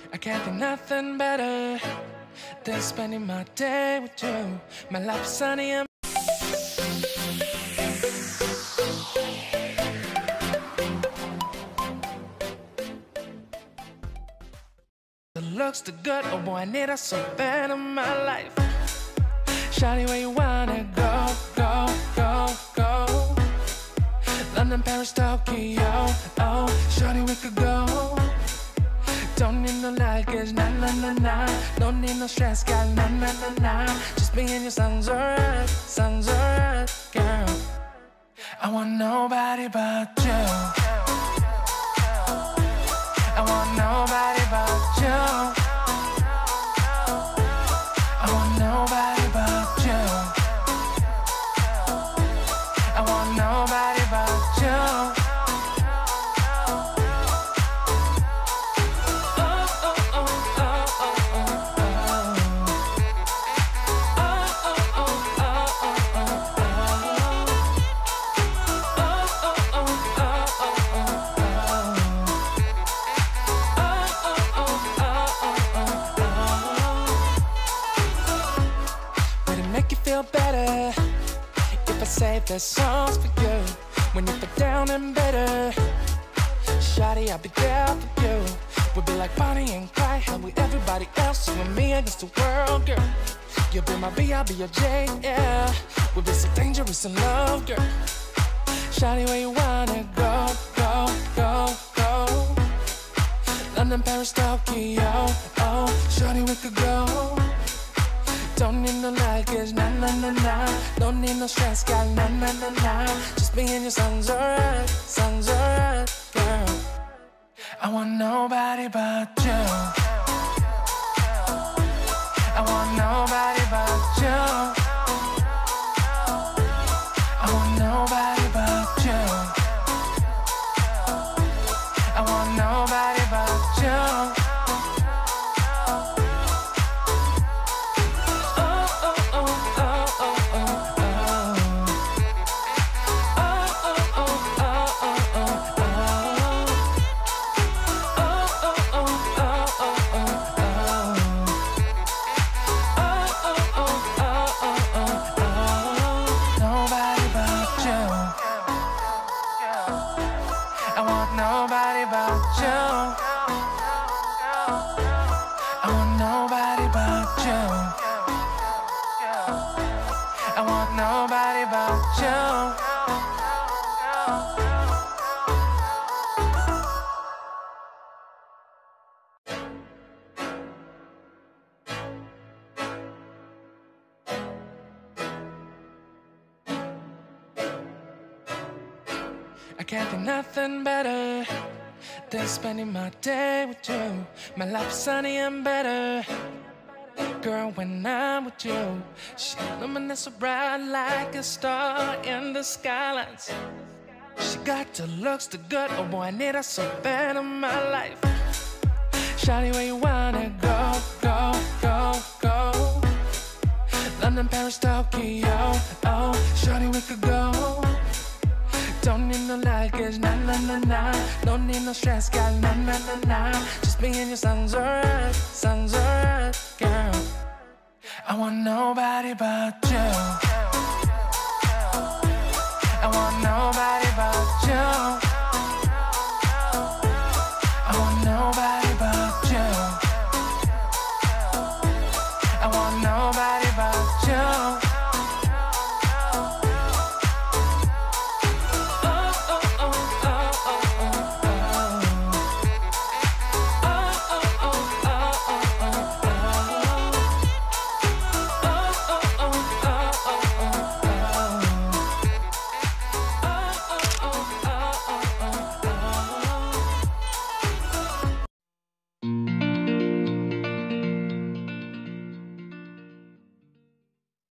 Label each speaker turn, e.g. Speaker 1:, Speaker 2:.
Speaker 1: I can't think nothing better than spending my day with you. My life is sunny and the looks too good, oh boy, I need her so bad in my life. Shawty, where you wanna go, go, go, go? London, Paris, Tokyo, oh, shawty, we could go. Don't need no luggage, nah, nah, nah, nah. Don't need no stress, got nah, nah, nah, nah. Just me and you sounds alright, girl. I want nobody but you. I want nobody but you. I want nobody but you. I want nobody but you. Better if I save the songs for you when you feel down and bitter. Shawty, I'll be there for you. We'll be like Bonnie and Clyde, how we everybody else, you and me against the world, girl. You'll be my B, I'll be your J, yeah. We'll be so dangerous in love, girl. Shawty, where you wanna go, go, go, go? London, Paris, Tokyo, oh, shawty, we could go. Don't need no luggage, nah, nah, nah, nah. Don't need no stress, got nah, nah, nah, nah. Just me and you sounds alright, girl. I want nobody but you. I want nobody but you. I want nobody but you. I want nobody but you. Nobody but you. I want nobody but you. I want nobody but you. I can't think nothing better than spending my day with you. My life is sunny and better, girl, when I'm with you. She illuminates so bright like a star in the skylines. She got the looks, the good, oh boy, I need her so bad in my life. Shawty, where you wanna go, go, go, go? London, Paris, Tokyo, oh, shawty, we could go. Don't need no luggage, nah, nah, nah, nah. Don't need no stress, got nah, nah, nah, nah. Just me and you sounds alright, girl. I want nobody but you.